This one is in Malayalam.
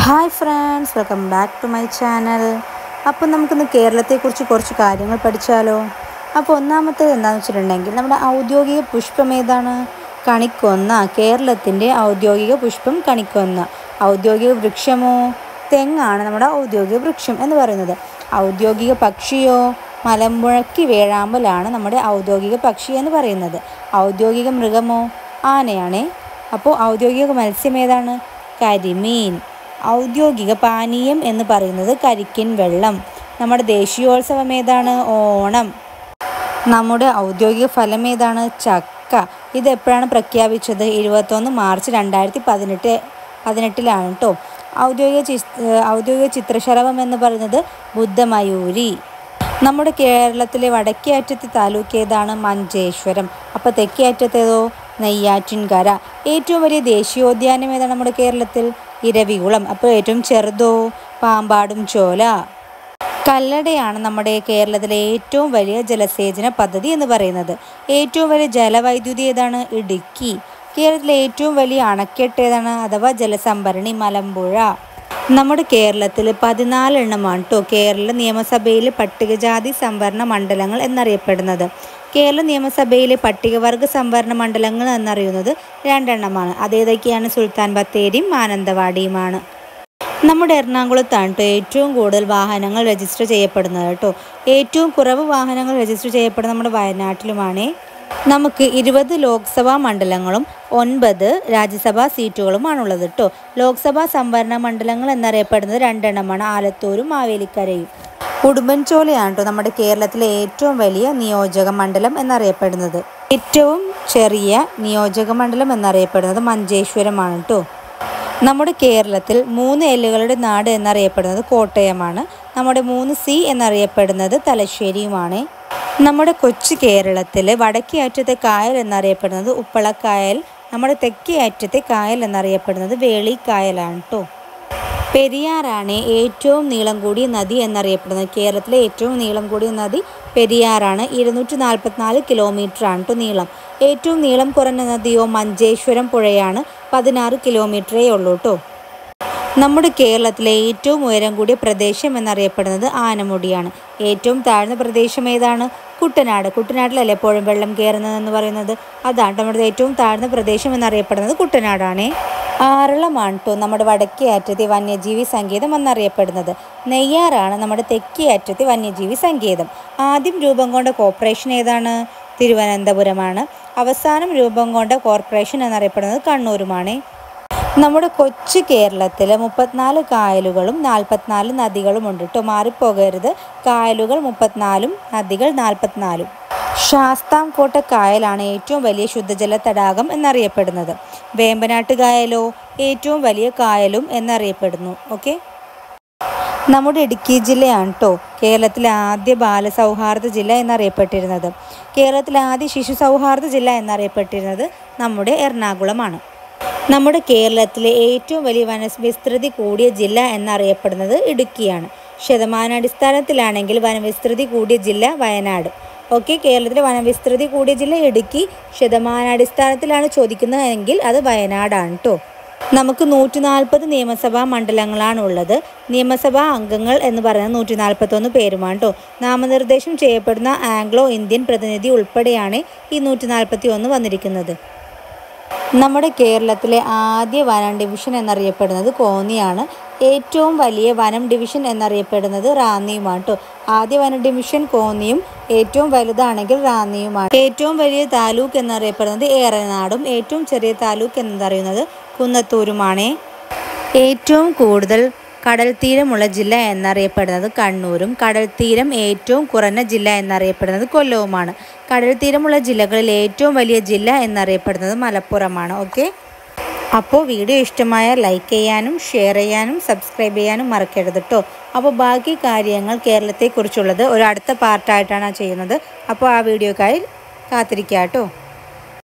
Hi friends, welcome back to my channel. അപ്പോൾ നമുക്കിന്ന് കേരളത്തെക്കുറിച്ച് കുറച്ച് കാര്യങ്ങൾ പഠിച്ചാലോ. അപ്പോൾ ഒന്നാമത്തേത് എന്താണെന്ന് വെച്ചിട്ടുണ്ടെങ്കിൽ നമ്മുടെ ഔദ്യോഗിക പുഷ്പം ഏതാണ്? കണിക്കൊന്ന. കേരളത്തിൻ്റെ ഔദ്യോഗിക പുഷ്പം കണിക്കൊന്ന. ഔദ്യോഗിക വൃക്ഷമോ? തെങ്ങാണ് നമ്മുടെ ഔദ്യോഗിക വൃക്ഷം എന്ന് പറയുന്നത്. ഔദ്യോഗിക പക്ഷിയോ? മലമ്പുഴക്കി വേഴാമ്പലാണ് നമ്മുടെ ഔദ്യോഗിക പക്ഷി എന്ന് പറയുന്നത്. ഔദ്യോഗിക മൃഗമോ? ആനയാണേ. അപ്പോൾ ഔദ്യോഗിക മത്സ്യം ഏതാണ്? കരിമീൻ. ഔദ്യോഗിക പാനീയം എന്ന് പറയുന്നത് കരിക്കിൻ വെള്ളം. നമ്മുടെ ദേശീയോത്സവം ഏതാണ്? ഓണം. നമ്മുടെ ഔദ്യോഗിക ഫലം ഏതാണ്? ചക്ക. ഇത് എപ്പോഴാണ് പ്രഖ്യാപിച്ചത്? 21 മാർച്ച് 2018 കേട്ടോ. ഔദ്യോഗിക ചിത്രശലഭം എന്ന് പറയുന്നത് ബുദ്ധമയൂരി. നമ്മുടെ കേരളത്തിലെ വടക്കേ അറ്റത്തെ താലൂക്ക് ഏതാണ്? മഞ്ചേശ്വരം. അപ്പോൾ തെക്കേ അറ്റത്തേതോ? നെയ്യാറ്റിൻകര. ഏറ്റവും വലിയ ദേശീയോദ്യാനം ഏതാണ് നമ്മുടെ കേരളത്തിൽ? ഇരവികുളം. അപ്പോൾ ഏറ്റവും ചെറുതോ? പാമ്പാടും ചോല. കല്ലടയാണ് നമ്മുടെ കേരളത്തിലെ ഏറ്റവും വലിയ ജലസേചന പദ്ധതി എന്ന് പറയുന്നത്. ഏറ്റവും വലിയ ജലവൈദ്യുതി ഏതാണ്? ഇടുക്കി. കേരളത്തിലെ ഏറ്റവും വലിയ അണക്കെട്ട് ഏതാണ്? അഥവാ ജലസംഭരണി? മലമ്പുഴ. നമ്മുടെ കേരളത്തിൽ 14 എണ്ണമാണ് കേട്ടോ കേരള നിയമസഭയിലെ പട്ടികജാതി സംവരണ മണ്ഡലങ്ങൾ എന്നറിയപ്പെടുന്നത്. കേരള നിയമസഭയിലെ പട്ടികവർഗ സംവരണ മണ്ഡലങ്ങൾ എന്നറിയുന്നത് 2 എണ്ണമാണ്. അതേതൊക്കെയാണ്? സുൽത്താൻ ബത്തേരിയും മാനന്തവാടിയുമാണ്. നമ്മുടെ എറണാകുളത്താണ് കേട്ടോ ഏറ്റവും കൂടുതൽ വാഹനങ്ങൾ രജിസ്റ്റർ ചെയ്യപ്പെടുന്നത് കേട്ടോ. ഏറ്റവും കുറവ് വാഹനങ്ങൾ രജിസ്റ്റർ ചെയ്യപ്പെടുന്നത് നമ്മുടെ വയനാട്ടിലുമാണ്. നമുക്ക് 20 ലോക്സഭാ മണ്ഡലങ്ങളും 9 രാജ്യസഭാ സീറ്റുകളുമാണുള്ളത് കേട്ടോ. ലോക്സഭാ സംവരണ മണ്ഡലങ്ങൾ എന്നറിയപ്പെടുന്നത് 2 എണ്ണമാണ്. ആലത്തൂരും മാവേലിക്കരയും. ഉടുമ്പൻചോലയാണ് കേട്ടോ നമ്മുടെ കേരളത്തിലെ ഏറ്റവും വലിയ നിയോജക മണ്ഡലം എന്നറിയപ്പെടുന്നത്. ഏറ്റവും ചെറിയ നിയോജക മണ്ഡലം എന്നറിയപ്പെടുന്നത് മഞ്ചേശ്വരമാണ് കേട്ടോ. നമ്മുടെ കേരളത്തിൽ 3 എല്ലുകളുടെ നാട് എന്നറിയപ്പെടുന്നത് കോട്ടയമാണ്. നമ്മുടെ 3 സി എന്നറിയപ്പെടുന്നത് തലശ്ശേരിയുമാണ്. നമ്മുടെ കൊച്ചു കേരളത്തിൽ വടക്കേ അറ്റത്തെ കായൽ എന്നറിയപ്പെടുന്നത് ഉപ്പളക്കായൽ. നമ്മുടെ തെക്കേ അറ്റത്തെ കായൽ എന്നറിയപ്പെടുന്നത് വേളിക്കായലാണ് കേട്ടോ. പെരിയാറാണ് ഏറ്റവും നീളം കൂടിയ നദി എന്നറിയപ്പെടുന്നത്. കേരളത്തിലെ ഏറ്റവും നീളം കൂടിയ നദി പെരിയാറാണ്. 244 കിലോമീറ്ററാണ് കേട്ടോ നീളം. ഏറ്റവും നീളം കുറഞ്ഞ നദിയോ? മഞ്ചേശ്വരം പുഴയാണ്. 16 കിലോമീറ്ററേ ഉള്ളൂ കേട്ടോ. നമ്മുടെ കേരളത്തിലെ ഏറ്റവും ഉയരം കൂടിയ പ്രദേശം എന്നറിയപ്പെടുന്നത് ആനമുടിയാണ്. ഏറ്റവും താഴ്ന്ന പ്രദേശം ഏതാണ്? കുട്ടനാട്. കുട്ടനാട്ടിലല്ലേ എപ്പോഴും വെള്ളം കയറുന്നതെന്ന് പറയുന്നത്. അതാണ് നമ്മുടെ ഏറ്റവും താഴ്ന്ന പ്രദേശം എന്നറിയപ്പെടുന്നത് കുട്ടനാടാണ്. ആറളമാണ് കേട്ടോ നമ്മുടെ വടക്കേ അറ്റത്തെ വന്യജീവി സങ്കേതം എന്നറിയപ്പെടുന്നത്. നെയ്യാറാണ് നമ്മുടെ തെക്കേ അറ്റത്തെ വന്യജീവി സങ്കേതം. ആദ്യം രൂപം കൊണ്ട കോർപ്പറേഷൻ ഏതാണ്? തിരുവനന്തപുരമാണ്. അവസാനം രൂപം കൊണ്ട കോർപ്പറേഷൻ എന്നറിയപ്പെടുന്നത് കണ്ണൂരുമാണ്. നമ്മുടെ കൊച്ചു കേരളത്തിൽ 34 കായലുകളും 44 നദികളും ഉണ്ട് കേട്ടോ. മാറിപ്പോകരുത്. കായലുകൾ 34, നദികൾ 44. ശാസ്താംകോട്ട കായലാണ് ഏറ്റവും വലിയ ശുദ്ധജല തടാകം എന്നറിയപ്പെടുന്നത്. വേമ്പനാട്ട് കായലോ? ഏറ്റവും വലിയ കായലും എന്നറിയപ്പെടുന്നു. ഓക്കെ. നമ്മുടെ ഇടുക്കി ജില്ലയാണ് കേട്ടോ കേരളത്തിലെ ആദ്യ ബാലസൗഹാർദ്ദ ജില്ല എന്നറിയപ്പെട്ടിരുന്നത്. കേരളത്തിലെ ആദ്യ ശിശു സൗഹാർദ്ദ ജില്ല എന്നറിയപ്പെട്ടിരുന്നത് നമ്മുടെ എറണാകുളമാണ്. നമ്മുടെ കേരളത്തിലെ ഏറ്റവും വലിയ വനവിസ്തൃതി കൂടിയ ജില്ല എന്നറിയപ്പെടുന്നത് ഇടുക്കിയാണ്. ശതമാനാടിസ്ഥാനത്തിലാണെങ്കിൽ വനവിസ്തൃതി കൂടിയ ജില്ല വയനാട്. ഓക്കെ. കേരളത്തിലെ വനവിസ്തൃതി കൂടിയ ജില്ല ഇടുക്കി. ശതമാനാടിസ്ഥാനത്തിലാണ് ചോദിക്കുന്നതെങ്കിൽ അത് വയനാടാണ് കേട്ടോ. നമുക്ക് 140 നിയമസഭാ മണ്ഡലങ്ങളാണുള്ളത്. നിയമസഭാ അംഗങ്ങൾ എന്ന് പറയുന്നത് 141 പേരുമാണ് കേട്ടോ. നാമനിർദ്ദേശം ചെയ്യപ്പെടുന്ന ആംഗ്ലോ ഇന്ത്യൻ പ്രതിനിധി ഉൾപ്പെടെയാണ് ഈ 141 വന്നിരിക്കുന്നത്. നമ്മുടെ കേരളത്തിലെ ആദ്യ വനം ഡിവിഷൻ എന്നറിയപ്പെടുന്നത് കോന്നിയാണ്. ഏറ്റവും വലിയ വനം ഡിവിഷൻ എന്നറിയപ്പെടുന്നത് റാന്നിയുമാണ് കേട്ടോ. ആദ്യ വനം ഡിവിഷൻ കോന്നിയും ഏറ്റവും വലുതാണെങ്കിൽ റാന്നിയുമാണ്. ഏറ്റവും വലിയ താലൂക്ക് എന്നറിയപ്പെടുന്നത് ഏറനാടും. ഏറ്റവും ചെറിയ താലൂക്ക് എന്നറിയുന്നത് കുന്നത്തൂരുമാണ്. ഏറ്റവും കൂടുതൽ കടൽ തീരമുള്ള ജില്ല എന്നറിയപ്പെടുന്നത് കണ്ണൂരും. കടൽ തീരം ഏറ്റവും കുറഞ്ഞ ജില്ല എന്നറിയപ്പെടുന്നത് കൊല്ലവുമാണ്. കടൽ തീരമുള്ള ജില്ലകളിൽ ഏറ്റവും വലിയ ജില്ല എന്നറിയപ്പെടുന്നത് മലപ്പുറമാണ്. ഓക്കെ. അപ്പോൾ വീഡിയോ ഇഷ്ടമായ ലൈക്ക് ചെയ്യാനും ഷെയർ ചെയ്യാനും സബ്സ്ക്രൈബ് ചെയ്യാനും മറക്കരുത് കേട്ടോ. അപ്പോൾ ബാക്കി കാര്യങ്ങൾ കേരളത്തെക്കുറിച്ചുള്ളത് ഒരു അടുത്ത പാർട്ടായിട്ടാണ് ചെയ്യുന്നത്. അപ്പോൾ ആ വീഡിയോക്കായി കാത്തിരിക്കുക കേട്ടോ.